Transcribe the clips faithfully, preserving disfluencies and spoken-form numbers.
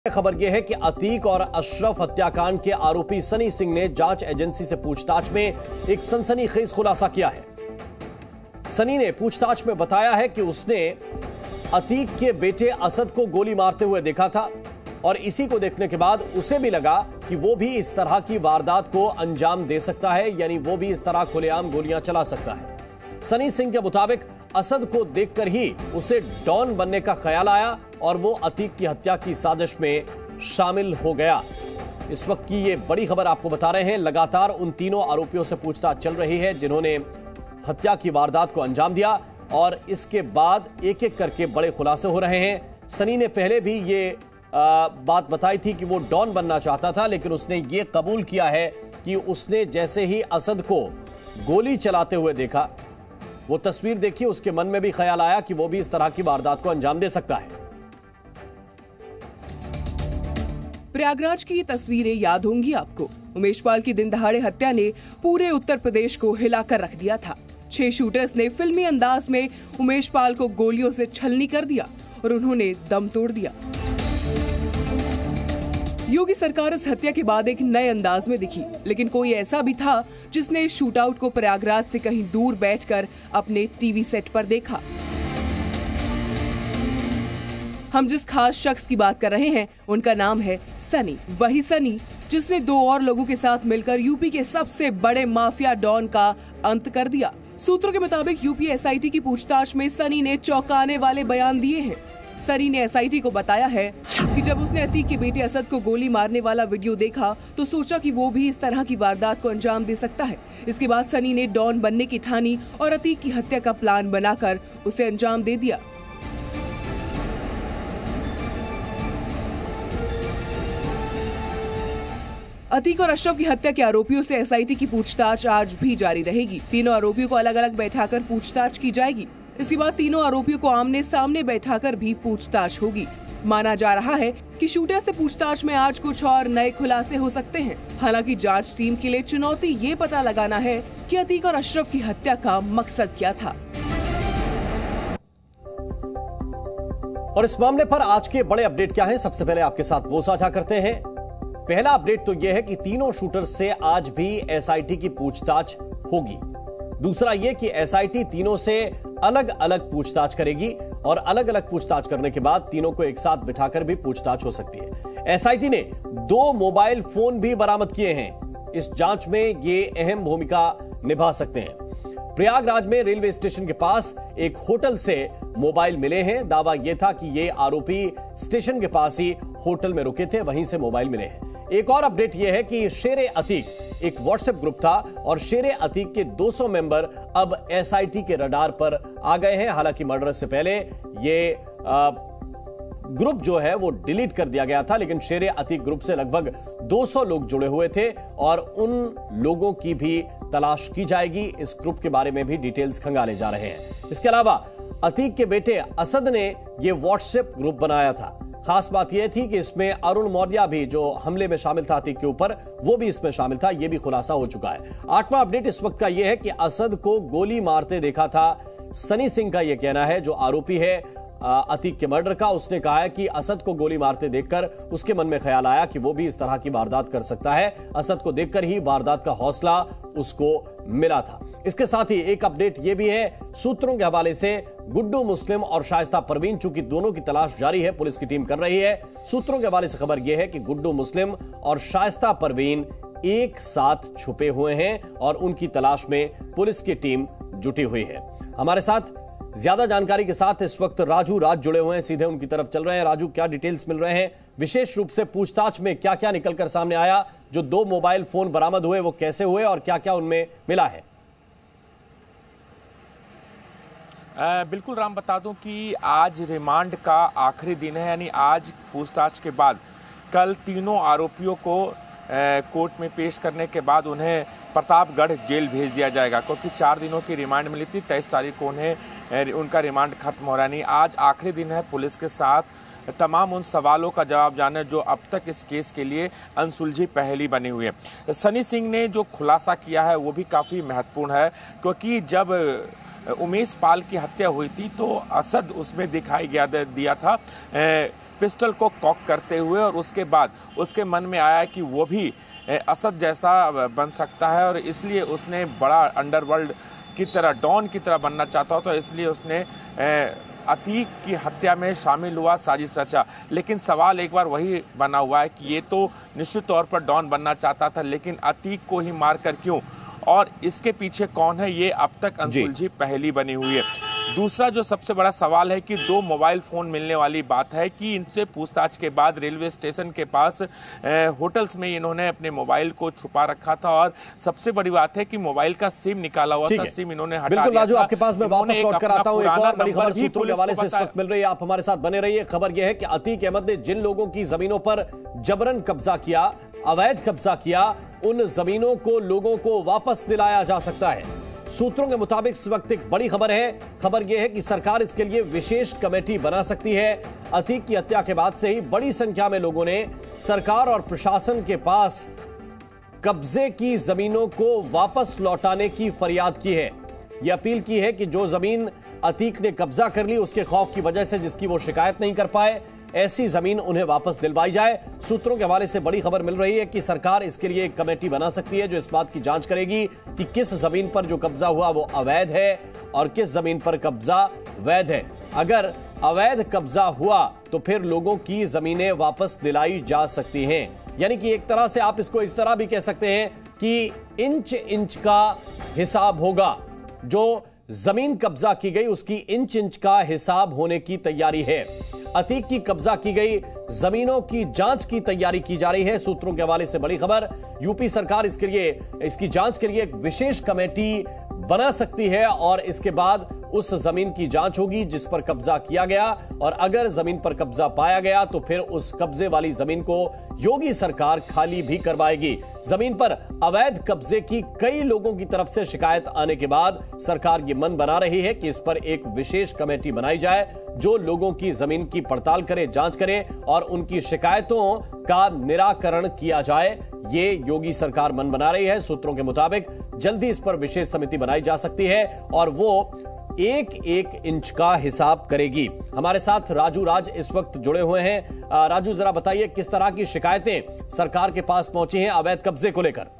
खबर यह है कि अतीक और अशरफ हत्याकांड के आरोपी सनी सिंह ने जांच एजेंसी से पूछताछ में एक सनसनीखेज खुलासा किया है। सनी ने पूछताछ में बताया है कि उसने अतीक के बेटे असद को गोली मारते हुए देखा था और इसी को देखने के बाद उसे भी लगा कि वो भी इस तरह की वारदात को अंजाम दे सकता है, यानी वो भी इस तरह खुलेआम गोलियां चला सकता है। सनी सिंह के मुताबिक असद को देखकर ही उसे डॉन बनने का ख्याल आया और वो अतीक की हत्या की साजिश में शामिल हो गया। इस वक्त की ये बड़ी खबर आपको बता रहे हैं। लगातार उन तीनों आरोपियों से पूछताछ चल रही है जिन्होंने हत्या की वारदात को अंजाम दिया और इसके बाद एक एक करके बड़े खुलासे हो रहे हैं। सनी ने पहले भी ये आ, बात बताई थी कि वो डॉन बनना चाहता था, लेकिन उसने ये कबूल किया है कि उसने जैसे ही असद को गोली चलाते हुए देखा, वो तस्वीर देखी, उसके मन में भी ख्याल आया कि वो भी इस तरह की वारदात को अंजाम दे सकता है। प्रयागराज की ये तस्वीरें याद होंगी आपको। उमेश पाल की दिन दहाड़े हत्या ने पूरे उत्तर प्रदेश को हिलाकर रख दिया था। छह शूटर्स ने फिल्मी अंदाज में उमेश पाल को गोलियों से छलनी कर दिया और उन्होंने दम तोड़ दिया। योगी सरकार इस हत्या के बाद एक नए अंदाज में दिखी, लेकिन कोई ऐसा भी था जिसने इस शूटआउट को प्रयागराज से कहीं दूर बैठकर अपने टीवी सेट पर देखा। हम जिस खास शख्स की बात कर रहे हैं उनका नाम है सनी। वही सनी जिसने दो और लोगों के साथ मिलकर यूपी के सबसे बड़े माफिया डॉन का अंत कर दिया। सूत्रों के मुताबिक यूपी एसआईटी की पूछताछ में सनी ने चौंकाने वाले बयान दिए हैं। सनी ने एसआईटी को बताया है कि जब उसने अतीक के बेटे असद को गोली मारने वाला वीडियो देखा तो सोचा कि वो भी इस तरह की वारदात को अंजाम दे सकता है। इसके बाद सनी ने डॉन बनने की ठानी और अतीक की हत्या का प्लान बनाकर उसे अंजाम दे दिया। अतीक और अशरफ की हत्या के आरोपियों से एसआईटी की पूछताछ आज भी जारी रहेगी। तीनों आरोपियों को अलग अलग बैठाकर पूछताछ की जाएगी। इसके बाद तीनों आरोपियों को आमने सामने बैठाकर भी पूछताछ होगी। माना जा रहा है कि शूटर से पूछताछ में आज कुछ और नए खुलासे हो सकते हैं। हालांकि जांच टीम के लिए चुनौती ये पता लगाना है कि अतीक और अशरफ की हत्या का मकसद क्या था। और इस मामले पर आज के बड़े अपडेट क्या हैं, सबसे पहले आपके साथ वो साझा करते हैं। पहला अपडेट तो यह है कि तीनों शूटर्स से आज भी एसआईटी की पूछताछ होगी। दूसरा यह कि एसआईटी तीनों से अलग अलग पूछताछ करेगी और अलग अलग पूछताछ करने के बाद तीनों को एक साथ बिठाकर भी पूछताछ हो सकती है। एसआईटी ने दो मोबाइल फोन भी बरामद किए हैं। इस जांच में ये अहम भूमिका निभा सकते हैं। प्रयागराज में रेलवे स्टेशन के पास एक होटल से मोबाइल मिले हैं। दावा यह था कि ये आरोपी स्टेशन के पास ही होटल में रुके थे, वहीं से मोबाइल मिले हैं। एक और अपडेट यह है कि शेरे अतीक एक व्हाट्सएप ग्रुप था और शेरे अतीक के दो सौ मेंबर अब एसआईटी के रडार पर आ गए हैं। हालांकि मर्डर से पहले ये आ, ग्रुप जो है वो डिलीट कर दिया गया था, लेकिन शेरे अतीक ग्रुप से लगभग दो सौ लोग जुड़े हुए थे और उन लोगों की भी तलाश की जाएगी। इस ग्रुप के बारे में भी डिटेल्स खंगाले जा रहे हैं। इसके अलावा अतीक के बेटे असद ने यह व्हाट्सएप ग्रुप बनाया था। खास बात यह थी कि इसमें अरुण मौर्य भी, जो हमले में शामिल था अतीक के ऊपर, वो भी इसमें शामिल था। यह भी खुलासा हो चुका है। आठवां अपडेट इस वक्त का यह है कि असद को गोली मारते देखा था सनी सिंह का यह कहना है, जो आरोपी है अतीक के मर्डर का। उसने कहा है कि असद को गोली मारते देखकर उसके मन में ख्याल आया कि वो भी इस तरह की वारदात कर सकता है। असद को देखकर ही वारदात का हौसला उसको मिला था। इसके साथ ही एक अपडेट यह भी है सूत्रों के हवाले से, गुड्डू मुस्लिम और शाइस्ता परवीन, चूंकि दोनों की तलाश जारी है, पुलिस की टीम कर रही है। सूत्रों के हवाले से खबर यह है कि गुड्डू मुस्लिम और शाइस्ता परवीन एक साथ छुपे हुए हैं और उनकी तलाश में पुलिस की टीम जुटी हुई है। हमारे साथ ज्यादा जानकारी के साथ इस वक्त राजू राज जुड़े हुए हैं, सीधे उनकी तरफ चल रहे हैं। राजू, क्या डिटेल्स मिल रहे हैं? विशेष रूप से पूछताछ में क्या क्या निकलकर सामने आया? जो दो मोबाइल फोन बरामद हुए वो कैसे हुए और क्या क्या उनमें मिला है? आ, बिल्कुल राम, बता दूं कि आज रिमांड का आखिरी दिन है, यानी आज पूछताछ के बाद कल तीनों आरोपियों को कोर्ट में पेश करने के बाद उन्हें प्रतापगढ़ जेल भेज दिया जाएगा, क्योंकि चार दिनों की रिमांड मिली थी। तेईस तारीख को उन्हें उनका रिमांड खत्म हो रहा नहीं। आज आखिरी दिन है पुलिस के साथ तमाम उन सवालों का जवाब जाने जो अब तक इस केस के लिए अनसुलझी पहेली बनी हुई है। सनी सिंह ने जो खुलासा किया है वो भी काफ़ी महत्वपूर्ण है, क्योंकि जब उमेश पाल की हत्या हुई थी तो असद उसमें दिखाई गया दिया था पिस्टल को कॉक करते हुए, और उसके बाद उसके मन में आया कि वो भी असद जैसा बन सकता है और इसलिए उसने बड़ा अंडरवर्ल्ड की तरह, डॉन की तरह बनना चाहता हो, तो इसलिए उसने अतीक की हत्या में शामिल हुआ, साजिश रचा। लेकिन सवाल एक बार वही बना हुआ है कि ये तो निश्चित तौर पर डॉन बनना चाहता था, लेकिन अतीक को ही मारकर क्यों, और इसके पीछे कौन है, ये अब तक अनसुलझी पहेली बनी हुई है। दूसरा जो सबसे बड़ा सवाल है कि दो मोबाइल फ़ोन मिलने वाली बात है कि इनसे पूछताछ के बाद रेलवे स्टेशन के पास होटल्स में इन्होंने अपने मोबाइल को छुपा रखा था, और सबसे बड़ी बात है कि मोबाइल का सिम निकाला हुआ था, सिम इन्होंने हटा दिया था। राजू, आपके पास मैं वापस लौट कर आता हूं। एक और बड़ी खबर सूत्रों के हवाले से इस वक्त मिल रही है, आप हमारे साथ बने रहिए। खबर यह है कि अतीक अहमद ने जिन लोगों की जमीनों पर जबरन कब्जा किया, अवैध कब्जा किया, उन जमीनों को लोगों को वापस दिलाया जा सकता है। सूत्रों के मुताबिक इस वक्त एक बड़ी खबर है। खबर यह है कि सरकार इसके लिए विशेष कमेटी बना सकती है। अतीक की हत्या के बाद से ही बड़ी संख्या में लोगों ने सरकार और प्रशासन के पास कब्जे की जमीनों को वापस लौटाने की फरियाद की है। यह अपील की है कि जो जमीन अतीक ने कब्जा कर ली उसके खौफ की वजह से जिसकी वो शिकायत नहीं कर पाए, ऐसी जमीन उन्हें वापस दिलवाई जाए। सूत्रों के हवाले से बड़ी खबर मिल रही है कि सरकार इसके लिए एक कमेटी बना सकती है जो इस बात की जांच करेगी कि किस जमीन पर जो कब्जा हुआ वो अवैध है और किस जमीन पर कब्जा वैध है। अगर अवैध कब्जा हुआ तो फिर लोगों की जमीनें वापस दिलाई जा सकती हैं। यानी कि एक तरह से आप इसको इस तरह भी कह सकते हैं कि इंच इंच का हिसाब होगा। जो जमीन कब्जा की गई उसकी इंच इंच का हिसाब होने की तैयारी है। अतीक की कब्जा की गई जमीनों की जांच की तैयारी की जा रही है। सूत्रों के हवाले से बड़ी खबर, यूपी सरकार इसके लिए इसकी जांच के लिए एक विशेष कमेटी बना सकती है और इसके बाद उस जमीन की जांच होगी जिस पर कब्जा किया गया, और अगर जमीन पर कब्जा पाया गया तो फिर उस कब्जे वाली जमीन को योगी सरकार खाली भी करवाएगी। जमीन पर अवैध कब्जे की कई लोगों की तरफ से शिकायत आने के बाद सरकार ये मन बना रही है कि इस पर एक विशेष कमेटी बनाई जाए जो लोगों की जमीन की पड़ताल करे, जांच करे और उनकी शिकायतों का निराकरण किया जाए। ये योगी सरकार मन बना रही है। सूत्रों के मुताबिक जल्दी इस पर विशेष समिति बनाई जा सकती है और वो एक एक इंच का हिसाब करेगी। हमारे साथ राजू राज इस वक्त जुड़े हुए हैं। राजू, जरा बताइए किस तरह की शिकायतें सरकार के पास पहुंची हैं अवैध कब्जे को लेकर?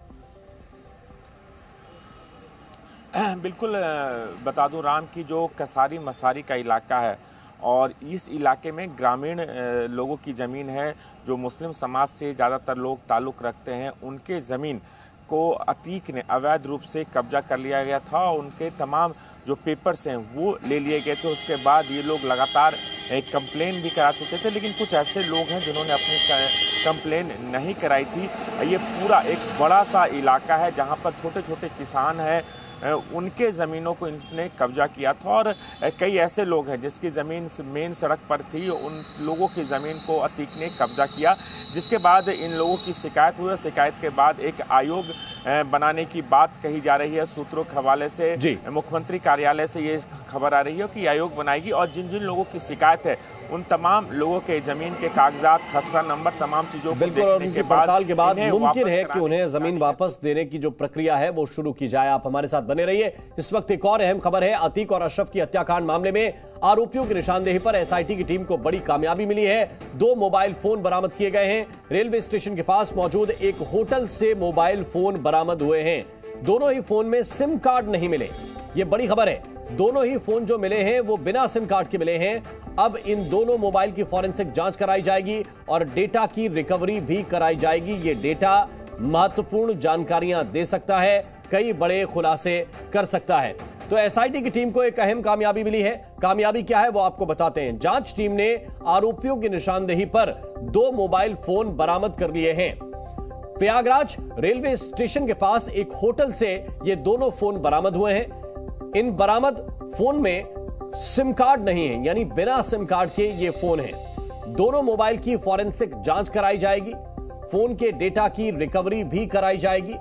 बिल्कुल बता दूं राम की जो कसारी मसारी का इलाका है और इस इलाके में ग्रामीण लोगों की ज़मीन है, जो मुस्लिम समाज से ज़्यादातर लोग ताल्लुक़ रखते हैं, उनके ज़मीन को अतीक ने अवैध रूप से कब्जा कर लिया गया था। उनके तमाम जो पेपर्स हैं वो ले लिए गए थे। उसके बाद ये लोग लगातार एक कंप्लेन भी करा चुके थे, लेकिन कुछ ऐसे लोग हैं जिन्होंने अपनी कंप्लेन नहीं कराई थी। ये पूरा एक बड़ा सा इलाका है जहाँ पर छोटे छोटे किसान हैं, उनके ज़मीनों को इसने कब्जा किया था और कई ऐसे लोग हैं जिसकी ज़मीन मेन सड़क पर थी, उन लोगों की ज़मीन को अतीक ने कब्जा किया, जिसके बाद इन लोगों की शिकायत हुई। शिकायत के बाद एक आयोग बनाने की बात कही जा रही है। सूत्रों के हवाले से मुख्यमंत्री कार्यालय से ये खबर आ रही है कि आयोग बनाएगी और जिन जिन लोगों की शिकायत है उन तमाम लोगों के ज़मीन के कागजात, खसरा नंबर, तमाम चीज़ों को देखने के बाद के बाद मुमकिन है कि उन्हें ज़मीन वापस देने की जो प्रक्रिया है वो शुरू की जाए। आप हमारे साथ बने रहिए। इस वक्त एक और अहम खबर है। अतीक और अशरफ की हत्याकांड मामले में आरोपियों की निशानदेही पर एसआईटी की टीम को बड़ी कामयाबी मिली है। दो मोबाइल फोन बरामद किए गए हैं। रेलवे स्टेशन के पास मौजूद एक होटल से मोबाइल फोन बरामद हुए हैं। दोनों ही फोन में सिम कार्ड नहीं मिले, ये बड़ी खबर है। दोनों ही फोन जो मिले हैं वो बिना सिम कार्ड के मिले हैं। अब इन दोनों मोबाइल की फॉरेंसिक जांच कराई जाएगी और डेटा की रिकवरी भी कराई जाएगी। ये डेटा महत्वपूर्ण जानकारियां दे सकता है, कई बड़े खुलासे कर सकता है। तो एसआईटी की टीम को एक अहम कामयाबी मिली है। कामयाबी क्या है वो आपको बताते हैं। जांच टीम ने आरोपियों की निशानदेही पर दो मोबाइल फोन बरामद कर लिए हैं। प्रयागराज रेलवे स्टेशन के पास एक होटल से ये दोनों फोन बरामद हुए हैं। इन बरामद फोन में सिम कार्ड नहीं है, यानी बिना सिम कार्ड के ये फोन हैं। दोनों मोबाइल की फॉरेंसिक जांच कराई जाएगी, फोन के डेटा की रिकवरी भी कराई जाएगी।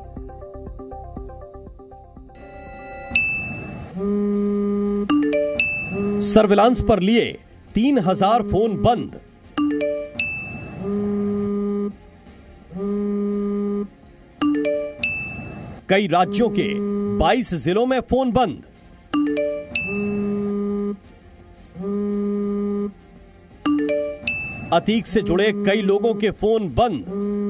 सर्विलांस पर लिए तीन हजार फोन बंद। कई राज्यों के बाईस जिलों में फोन बंद। अतीक से जुड़े कई लोगों के फोन बंद।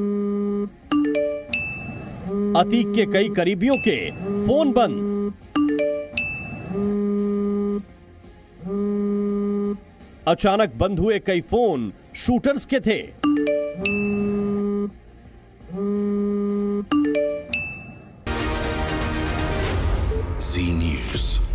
अतीक के कई करीबियों के फोन बंद। अचानक बंद हुए कई फोन शूटर्स के थे। जी न्यूज़।